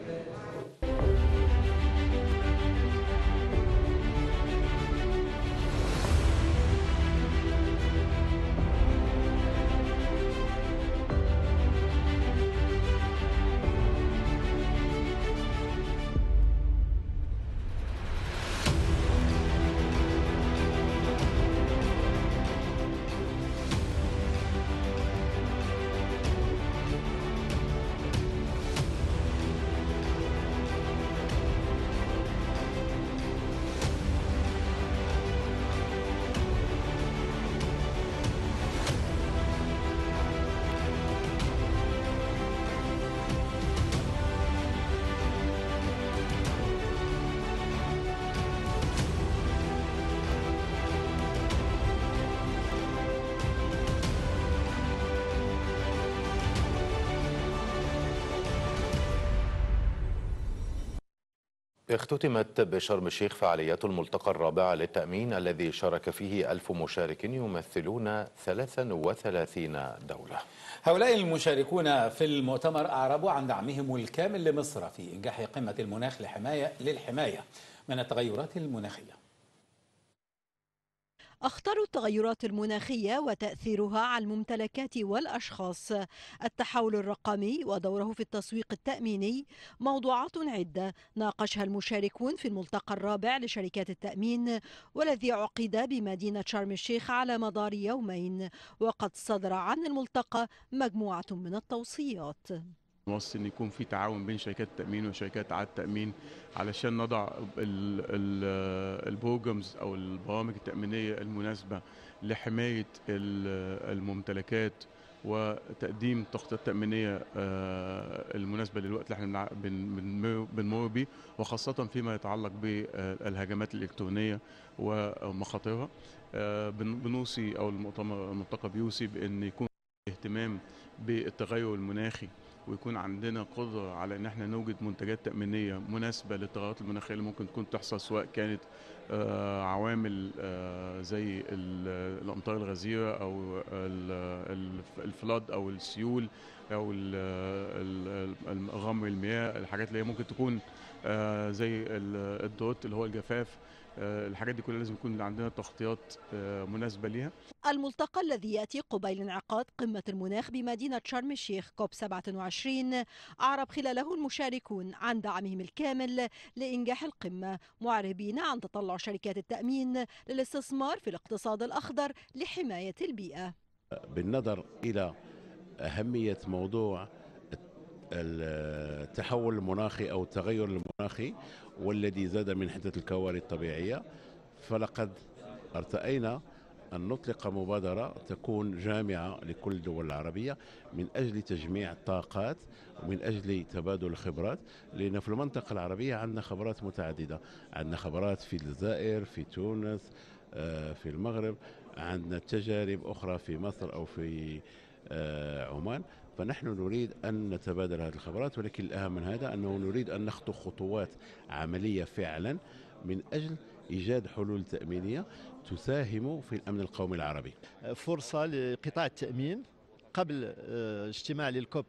اختتمت بشرم الشيخ فعاليات الملتقى الرابع للتأمين الذي شارك فيه ألف مشارك يمثلون ثلاث وثلاثين دولة.
هؤلاء المشاركون في المؤتمر أعربوا عن دعمهم الكامل لمصر في إنجاح قمة المناخ لحماية للحماية من التغيرات المناخية.
أخطر التغيرات المناخية وتأثيرها على الممتلكات والأشخاص، التحول الرقمي ودوره في التسويق التأميني، موضوعات عدة ناقشها المشاركون في الملتقى الرابع لشركات التأمين والذي عقد بمدينة شرم الشيخ على مدار يومين، وقد صدر عن الملتقى مجموعة من التوصيات.
نوصي ان يكون في تعاون بين شركات التامين وشركات اعاده التامين علشان نضع البروجرامز او البرامج التامينيه المناسبه لحمايه الممتلكات وتقديم تخطيطات تامينيه المناسبه للوقت اللي احنا بنمر بيه، وخاصه فيما يتعلق بالهجمات الالكترونيه ومخاطرها. بنوصي او المؤتمر الملتقى بيوصي بان يكون اهتمام بالتغير المناخي، ويكون عندنا قدرة على ان احنا نوجد منتجات تأمينية مناسبة للتغيرات المناخية اللي ممكن تكون تحصل، سواء كانت عوامل زي الامطار الغزيرة او الفلاد او السيول او غمر المياه، الحاجات اللي هي ممكن تكون زي الدروت اللي هو الجفاف. الحاجات دي كلها لازم يكون عندنا تغطيات مناسبة ليها.
الملتقى الذي يأتي قبيل انعقاد قمة المناخ بمدينة شرم الشيخ كوب سبعة وعشرين أعرب خلاله المشاركون عن دعمهم الكامل لإنجاح القمة، معربين عن تطلع شركات التأمين للاستثمار في الاقتصاد الأخضر لحماية البيئة.
بالنظر إلى أهمية موضوع التحول المناخي أو التغير المناخي والذي زاد من حدة الكوارث الطبيعية، فلقد ارتأينا أن نطلق مبادرة تكون جامعة لكل الدول العربية من أجل تجميع الطاقات ومن أجل تبادل الخبرات، لأن في المنطقة العربية عندنا خبرات متعددة، عندنا خبرات في الجزائر، في تونس، في المغرب، عندنا تجارب أخرى في مصر أو في عمان. فنحن نريد أن نتبادل هذه الخبرات، ولكن الأهم من هذا أنه نريد أن نخطو خطوات عملية فعلا من أجل إيجاد حلول تأمينية تساهم في الأمن القومي العربي.
فرصة لقطاع التأمين قبل اجتماع للكوب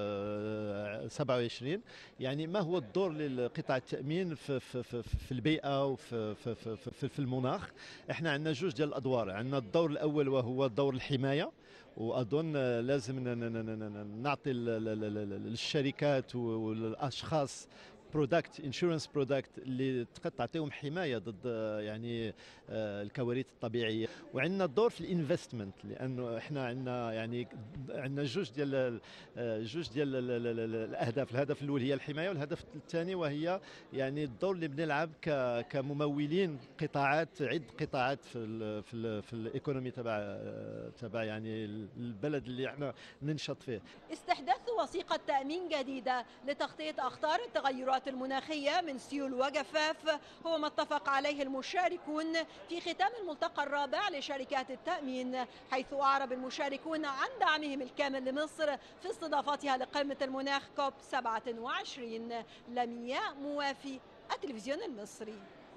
سبعة وعشرين، يعني ما هو الدور للقطاع التأمين في, في, في, في البيئة وفي في, في, في المناخ. احنا عندنا جوج ديال الأدوار، عندنا الدور الأول وهو دور الحماية، وأظن لازم نعطي للشركات والأشخاص برودكت انشورنس برودكت اللي تعطيهم حمايه ضد يعني الكوارث الطبيعيه. وعندنا الدور في الانفستمنت، لانه احنا عندنا يعني عندنا جوج ديال جوج ديال الاهداف، الهدف الاول هي الحمايه، والهدف الثاني وهي يعني الدور اللي بنلعب كممولين قطاعات عد قطاعات في ال في ال في الايكونومي تبع تبع يعني البلد اللي احنا ننشط فيه.
استحداث وثيقه تامين جديده لتغطيه اخطار التغيرات المناخية من سيول وجفاف هو ما اتفق عليه المشاركون في ختام الملتقى الرابع لشركات التأمين، حيث أعرب المشاركون عن دعمهم الكامل لمصر في استضافتها لقمة المناخ كوب سبعة وعشرين. لمياء موافي، التلفزيون المصري.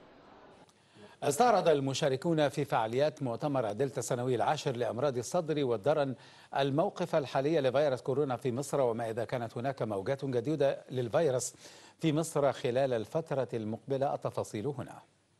استعرض المشاركون في فعاليات مؤتمر دلتا السنوي العاشر لأمراض الصدر والدرن الموقف الحالي لفيروس كورونا في مصر، وما إذا كانت هناك موجات جديدة للفيروس في مصر خلال الفترة المقبلة. التفاصيل هنا.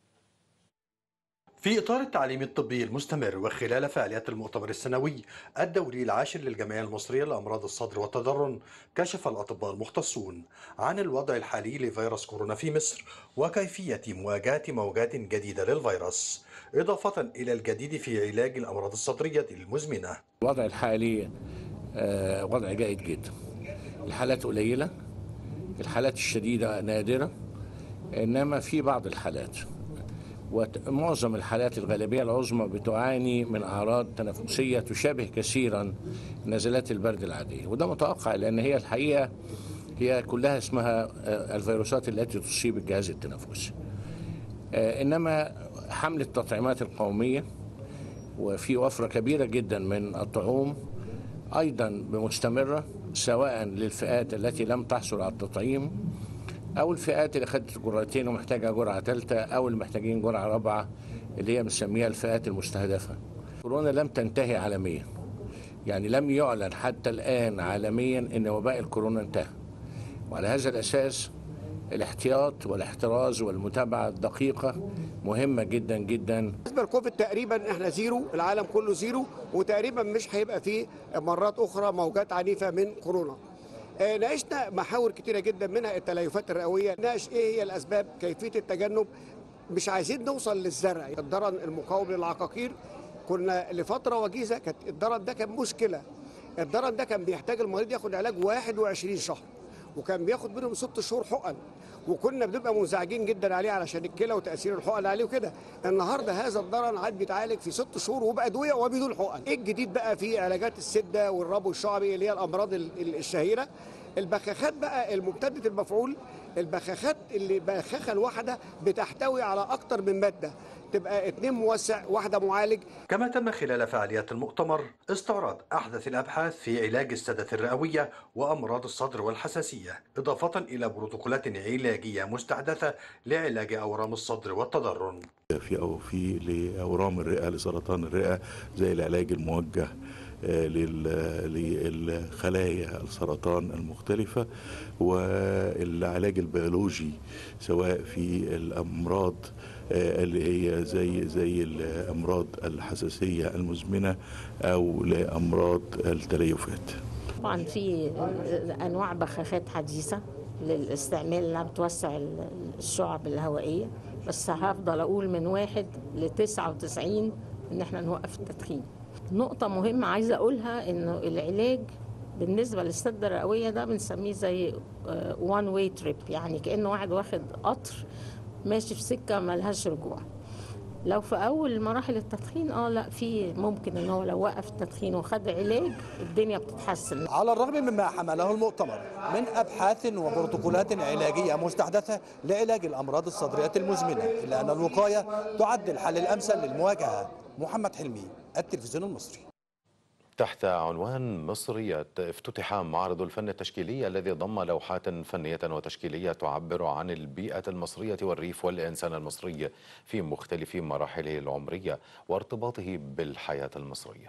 في إطار التعليم الطبي المستمر وخلال فعاليات المؤتمر السنوي الدوري العاشر للجمعية المصرية لأمراض الصدر والتضرن، كشف الأطباء المختصون عن الوضع الحالي لفيروس كورونا في مصر وكيفية مواجهة موجات جديدة للفيروس، إضافة إلى الجديد في علاج الأمراض الصدرية المزمنة.
الوضع الحالي وضع جيد جدا، الحالات قليلة، الحالات الشديدة نادرة، إنما في بعض الحالات، ومعظم الحالات الغالبية العظمى بتعاني من أعراض تنفسية تشابه كثيرا نزلات البرد العادية، وده متوقع لأن هي الحقيقة هي كلها اسمها الفيروسات التي تصيب الجهاز التنفسي. إنما حمل التطعيمات القومية وفي وفرة كبيرة جدا من الطعوم أيضا مستمرة، سواء للفئات التي لم تحصل على التطعيم أو الفئات اللي خدت جرعتين ومحتاجة جرعة ثالثة، أو اللي محتاجين جرعة رابعة اللي هي بنسميها الفئات المستهدفة. كورونا لم تنتهي عالميا، يعني لم يعلن حتى الآن عالميا أن وباء الكورونا انتهى، وعلى هذا الأساس الاحتياط والاحتراز والمتابعة الدقيقة مهمة جدا جدا.
بالنسبة للكوفيد تقريبا احنا زيرو، العالم كله زيرو، وتقريبا مش هيبقى فيه مرات أخرى موجات عنيفة من كورونا. آه ناقشنا محاور كتيرة جدا منها التليفات الرئوية، ناقش ايه هي الأسباب، كيفية التجنب. مش عايزين نوصل للزرع، الضرن المقاوم للعقاقير كنا لفترة وجيزة كانت الضرن ده كان مشكلة. الضرن ده كان بيحتاج المريض ياخد علاج واحد وعشرين شهر، وكان بياخد منهم ست شهور حقن، وكنا بنبقى منزعجين جدا عليه علشان الكلى وتاثير الحقن عليه وكده. النهارده هذا الضرن عاد بيتعالج في ست شهور وبادويه وبدون حقن. ايه الجديد بقى في علاجات السده والربو الشعبي اللي هي الامراض الشهيره؟ البخاخات بقى الممتده المفعول، البخاخات اللي بخاخه الواحده بتحتوي على اكتر من ماده، تبقى اتنين موسع واحده معالج.
كما تم خلال فعاليات المؤتمر استعراض احدث الابحاث في علاج السده الرئويه وامراض الصدر والحساسيه، اضافه الى بروتوكولات علاجيه مستحدثه لعلاج اورام الصدر والتضرن.
في او في لاورام الرئه، لسرطان الرئه، زي العلاج الموجه للخلايا السرطان المختلفة، والعلاج البيولوجي سواء في الأمراض اللي هي زي زي الأمراض الحساسية المزمنة أو لأمراض التليفات.
طبعا في أنواع بخاخات حديثة للاستعمال انها بتوسع الشعب الهوائية، بس هفضل أقول من واحد لتسعة وتسعين إن احنا نوقف التدخين. نقطة مهمة عايزة أقولها إنه العلاج بالنسبة للسدة الرئوية ده بنسميه زي وان واي تريب، يعني كأنه واحد واخد قطر ماشي في سكة ملهاش رجوع. لو في أول مراحل التدخين اه لا في ممكن إن هو لو وقف التدخين وخد علاج الدنيا بتتحسن.
على الرغم مما حمله المؤتمر من أبحاث وبروتوكولات علاجية مستحدثة لعلاج الأمراض الصدرية المزمنة، إلا أن الوقاية تعد الحل الأمثل للمواجهة. محمد حلمي، التلفزيون المصري.
تحت عنوان مصريات افتتح معرض الفن التشكيلي الذي ضم لوحات فنية وتشكيلية تعبر عن البيئة المصرية والريف والإنسان المصري في مختلف مراحله العمرية وارتباطه بالحياة المصرية.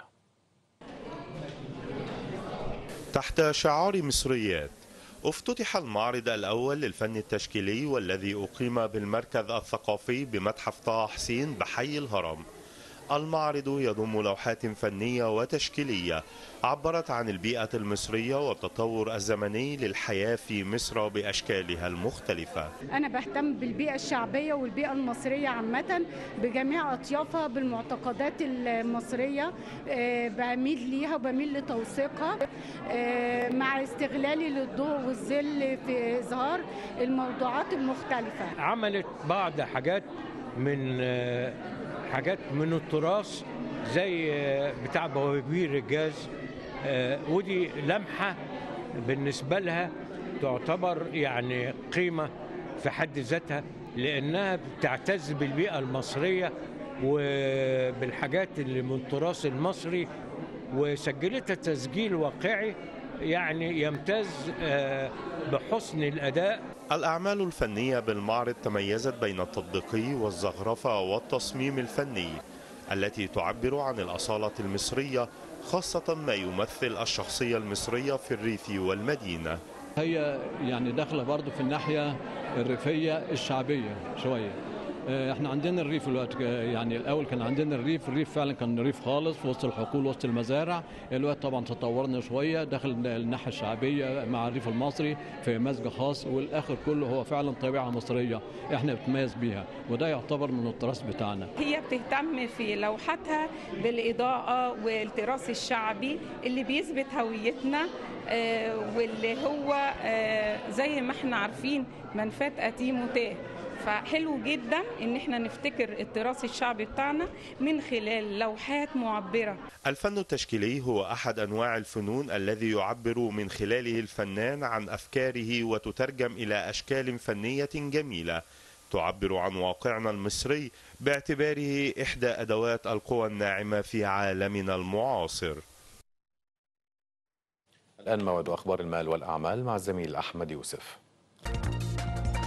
تحت شعار مصريات افتتح المعرض الأول للفن التشكيلي والذي أقيم بالمركز الثقافي بمتحف طه حسين بحي الهرم. المعرض يضم لوحات فنية وتشكيلية عبرت عن البيئة المصرية والتطور الزمني للحياة في مصر بأشكالها المختلفة.
أنا بهتم بالبيئة الشعبية والبيئة المصرية عامة بجميع أطيافها، بالمعتقدات المصرية، بميل ليها وبميل لتوثيقها مع استغلالي للضوء والظل في إظهار الموضوعات المختلفة.
عملت بعض حاجات من حاجات من التراث زي بتاع بوابير الجاز، ودي لمحة بالنسبة لها تعتبر يعني قيمة في حد ذاتها، لأنها بتعتز بالبيئة المصرية وبالحاجات اللي من التراث المصري، وسجلتها تسجيل واقعي يعني يمتاز بحسن الأداء.
الأعمال الفنية بالمعرض تميزت بين التطبيقي والزخرفة والتصميم الفني التي تعبر عن الأصالة المصرية، خاصة ما يمثل الشخصية المصرية في الريف والمدينة.
هي يعني داخلة برضو في الناحية الريفية الشعبية شوية. احنا عندنا الريف الوقت، يعني الاول كان عندنا الريف الريف فعلا كان ريف خالص في وسط الحقول وسط المزارع. الوقت طبعا تطورنا شويه داخل الناحيه الشعبيه مع الريف المصري في مزج خاص، والاخر كله هو فعلا طبيعه مصريه احنا بنتميز بيها، وده يعتبر من التراث بتاعنا.
هي بتهتم في لوحاتها بالاضاءه والتراث الشعبي اللي بيثبت هويتنا، واللي هو زي ما احنا عارفين من فات قديم وتاه، فحلو جدا ان احنا نفتكر التراث الشعبي بتاعنا من خلال لوحات معبرة.
الفن التشكيلي هو احد انواع الفنون الذي يعبر من خلاله الفنان عن افكاره وتترجم الى اشكال فنية جميلة تعبر عن واقعنا المصري باعتباره احدى ادوات القوى الناعمة في عالمنا المعاصر.
الآن موعد أخبار المال والأعمال مع الزميل أحمد يوسف.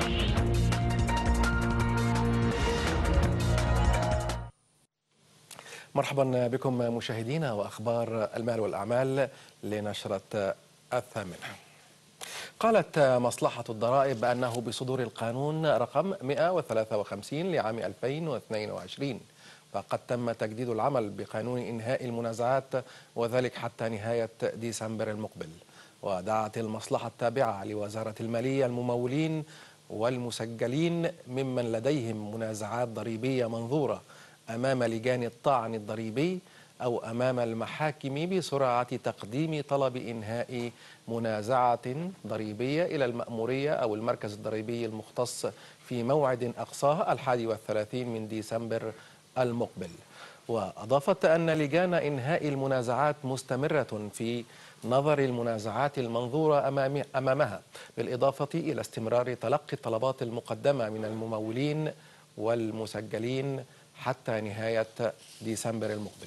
مرحبا بكم مشاهدينا وأخبار المال والأعمال لنشرة الثامنة. قالت مصلحة الضرائب أنه بصدور القانون رقم مئة وثلاثة وخمسين لعام ألفين واثنين وعشرين فقد تم تجديد العمل بقانون إنهاء المنازعات وذلك حتى نهاية ديسمبر المقبل. ودعت المصلحة التابعة لوزارة المالية الممولين والمسجلين ممن لديهم منازعات ضريبية منظورة أمام لجان الطعن الضريبي أو أمام المحاكم بسرعة تقديم طلب إنهاء منازعة ضريبية إلى المأمورية أو المركز الضريبي المختص في موعد أقصاه الحادي والثلاثين من ديسمبر المقبل. وأضافت أن لجان إنهاء المنازعات مستمرة في نظر المنازعات المنظورة أمام أمامها، بالإضافة إلى استمرار تلقي الطلبات المقدمة من الممولين والمسجلين حتى نهاية ديسمبر المقبل.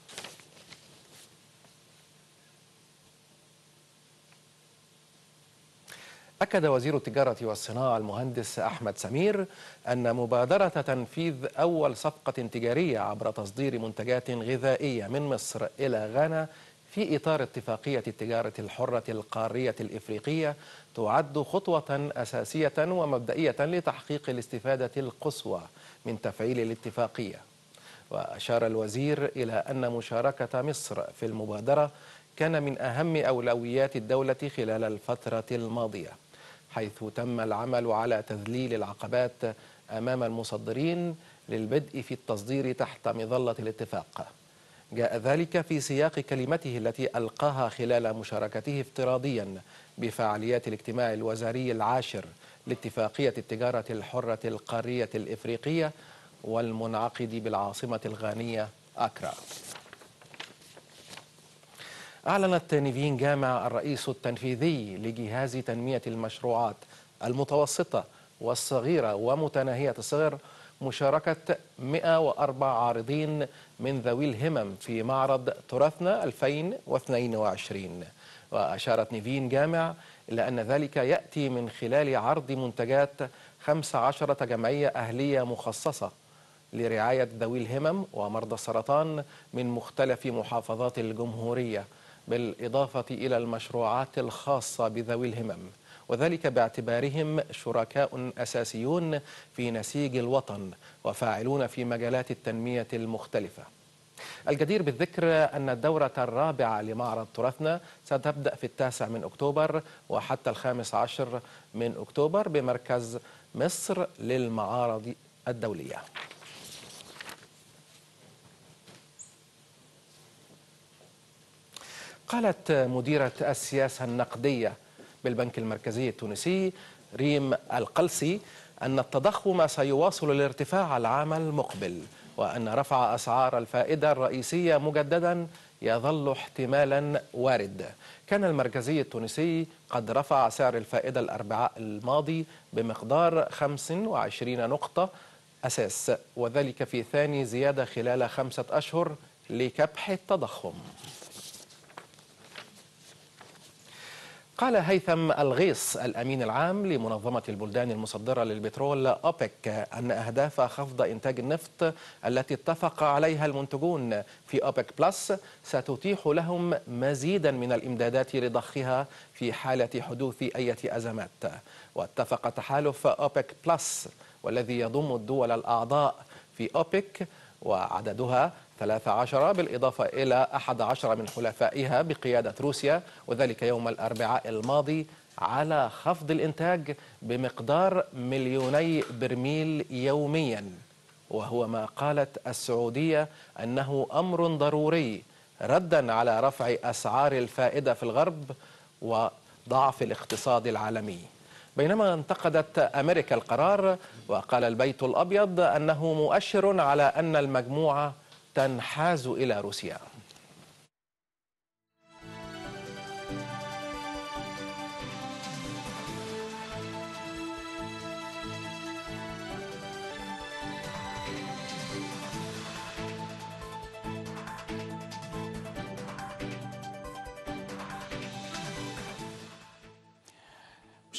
أكد وزير التجارة والصناعة المهندس أحمد سمير أن مبادرة تنفيذ أول صفقة تجارية عبر تصدير منتجات غذائية من مصر إلى غانا في إطار اتفاقية التجارة الحرة القارية الإفريقية تعد خطوة أساسية ومبدئية لتحقيق الاستفادة القصوى من تفعيل الاتفاقية. وأشار الوزير إلى أن مشاركة مصر في المبادرة كان من أهم أولويات الدولة خلال الفترة الماضية، حيث تم العمل على تذليل العقبات أمام المصدرين للبدء في التصدير تحت مظلة الاتفاق. جاء ذلك في سياق كلمته التي ألقاها خلال مشاركته افتراضيا بفعاليات الاجتماع الوزاري العاشر لاتفاقية التجارة الحرة القارية الإفريقية والمنعقد بالعاصمة الغانية أكرا. أعلنت نيفين جامع الرئيس التنفيذي لجهاز تنمية المشروعات المتوسطة والصغيرة ومتناهية الصغر مشاركة مئة وأربعة عارضين من ذوي الهمم في معرض تراثنا ألفين واثنين وعشرين. وأشارت نيفين جامع إلى أن ذلك يأتي من خلال عرض منتجات خمس عشرة جمعية أهلية مخصصة لرعاية ذوي الهمم ومرضى السرطان من مختلف محافظات الجمهورية، بالإضافة إلى المشروعات الخاصة بذوي الهمم، وذلك باعتبارهم شركاء أساسيون في نسيج الوطن وفاعلون في مجالات التنمية المختلفة. الجدير بالذكر أن الدورة الرابعة لمعرض تراثنا ستبدأ في التاسع من أكتوبر وحتى الخامس عشر من أكتوبر بمركز مصر للمعارض الدولية. قالت مديرة السياسة النقدية بالبنك المركزي التونسي ريم القلسي أن التضخم سيواصل الارتفاع العام المقبل، وأن رفع أسعار الفائدة الرئيسية مجددا يظل احتمالا وارد. كان المركزي التونسي قد رفع سعر الفائدة الأربعاء الماضي بمقدار خمس وعشرين نقطة أساس، وذلك في ثاني زيادة خلال خمسة أشهر لكبح التضخم. قال هيثم الغيص الأمين العام لمنظمة البلدان المصدرة للبترول أوبك أن أهداف خفض إنتاج النفط التي اتفق عليها المنتجون في أوبك بلس ستتيح لهم مزيدا من الإمدادات لضخها في حالة حدوث أي أزمات. واتفق تحالف أوبك بلس والذي يضم الدول الأعضاء في أوبك وعددها ثلاثة عشر بالإضافة إلى أحد عشر من حلفائها بقيادة روسيا، وذلك يوم الأربعاء الماضي، على خفض الإنتاج بمقدار مليوني برميل يوميا، وهو ما قالت السعودية أنه أمر ضروري ردا على رفع أسعار الفائدة في الغرب وضعف الاقتصاد العالمي. بينما انتقدت أمريكا القرار، وقال البيت الأبيض أنه مؤشر على أن المجموعة تنحاز إلى روسيا.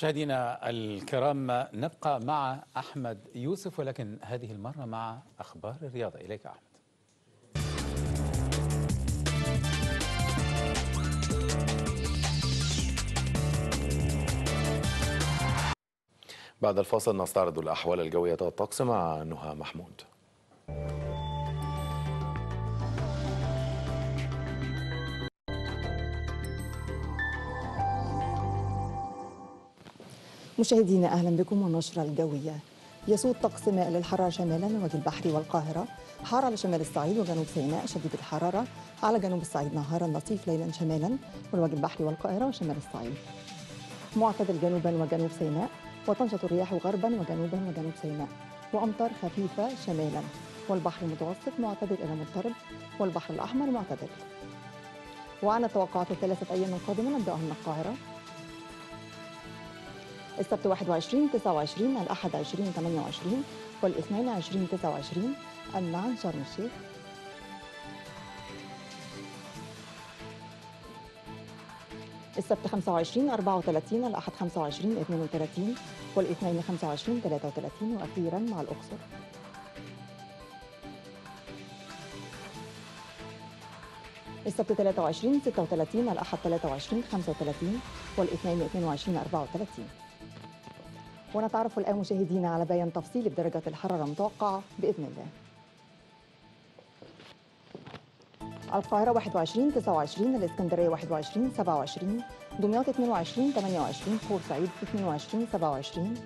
مشاهدينا الكرام، نبقى مع أحمد يوسف، ولكن هذه المرة مع أخبار الرياضة. إليك أحمد.
بعد الفاصل نستعرض الأحوال الجوية والطقس مع نهى محمود.
مشاهدينا أهلا بكم والنشرة الجوية. يسود طقس مائل للحرارة شمالا وجه البحر والقاهرة، حار على شمال الصعيد وجنوب سيناء شديد الحرارة، على جنوب الصعيد نهارا لطيف ليلا شمالا والوجه البحري والقاهرة وشمال الصعيد، معتدل جنوبا وجنوب سيناء، وتنشط الرياح غربا وجنوبا وجنوب سيناء، وأمطار خفيفة شمالا، والبحر المتوسط معتدل إلى مضطرب، والبحر الأحمر معتدل. وعن توقعات الثلاثة أيام القادمة نبدأها من القاهرة. السبت واحد وعشرين تسعة وعشرين، الأحد عشرين ثمانية وعشرين، والاثنين عشرين تسعة وعشرين. أما عن شرم الشيخ السبت خمسة وعشرين أربعة وثلاثين، الأحد خمسة وعشرين اثنين وثلاثين، والاثنين خمسة وعشرين ثلاثة وثلاثين. وأخيرا مع الأقصر السبت ثلاثة وعشرين ستة وثلاثين، الأحد ثلاثة وعشرين خمسة وثلاثين، والاثنين اثنين وعشرين أربعة وثلاثين. ونتعرف الآن مشاهدينا على بيان تفصيلي بدرجة الحرارة المتوقعة بإذن الله. القاهرة واحد وعشرين تسعة وعشرين، الإسكندرية واحد وعشرين سبعة وعشرين، دمياط اثنين وعشرين ثمانية وعشرين، بورسعيد اثنين وعشرين سبعة وعشرين،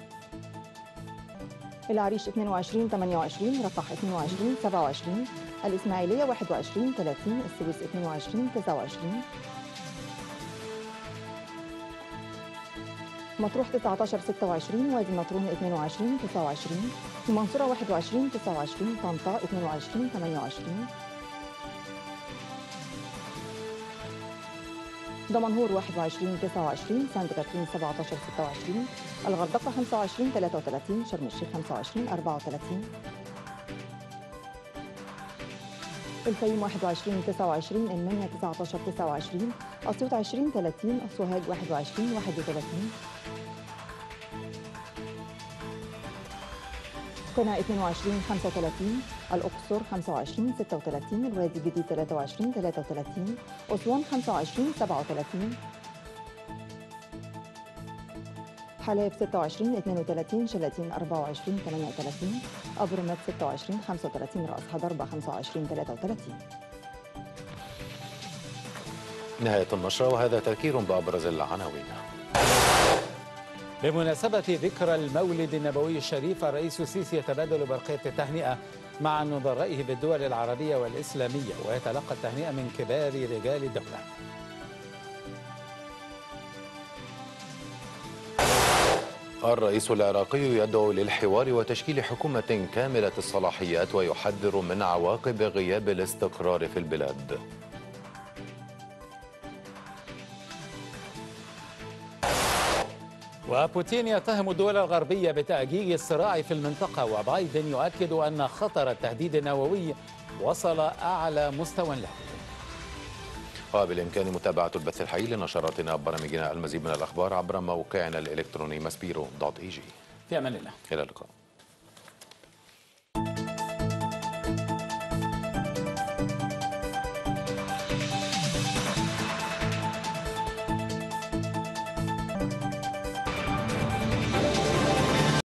العريش اثنين وعشرين ثمانية وعشرين، رفح اثنين وعشرين سبعة وعشرين، الإسماعيلية واحد وعشرين ثلاثين، السويس اثنين وعشرين تسعة وعشرين، مطروح تسعة عشر ستة وعشرين، وادي النطرون اثنين وعشرين تسعة وعشرين، المنصورة واحد وعشرين تسعة وعشرين، طنطا اثنين وعشرين ثمانية وعشرين، دمنهور واحد وعشرين تسعة وعشرين، سانت كاترين سبعة عشر ستة وعشرين، الغردقة خمسة وعشرين ثلاثة وثلاثين، شرم الشيخ خمسة وعشرين أربعة وثلاثين، الفيوم واحد وعشرين تسعة وعشرين، المنيا تسعة عشر تسعة وعشرين، أسيوط عشرين ثلاثين، سوهاج واحد وعشرين واحد وثلاثين، قنا اثنين وعشرين خمسة وثلاثين، الأقصر خمسة وعشرين ستة وثلاثين، الوادي الجديد ثلاثة وعشرين ثلاثة وثلاثين، أسوان خمسة وعشرين سبعة وثلاثين، حلايب ستة وعشرين اثنين وثلاثين، شلاتين أربعة وعشرين ثمانية وثلاثين، أبرمات ستة وعشرين خمسة وثلاثين، رأس حضربة خمسة وعشرين ثلاثة وثلاثين.
نهاية النشرة وهذا تذكير بأبرز العناوين.
بمناسبة ذكرى المولد النبوي الشريف، الرئيس السيسي يتبادل برقية التهنئة مع نظرائه بالدول العربية والإسلامية، ويتلقى التهنئة من كبار رجال الدولة.
الرئيس العراقي يدعو للحوار وتشكيل حكومة كاملة الصلاحيات ويحذر من عواقب غياب الاستقرار في البلاد.
وبوتين يتهم الدول الغربية بتأجيج الصراع في المنطقة، وبايدن يؤكد أن خطر التهديد النووي وصل أعلى مستوى له.
وبالإمكان متابعة البث الحي لنشراتنا وبرامجنا المزيد من الأخبار عبر موقعنا الإلكتروني ماسبيرو دوت اي جي.
في أمان الله.
إلى اللقاء.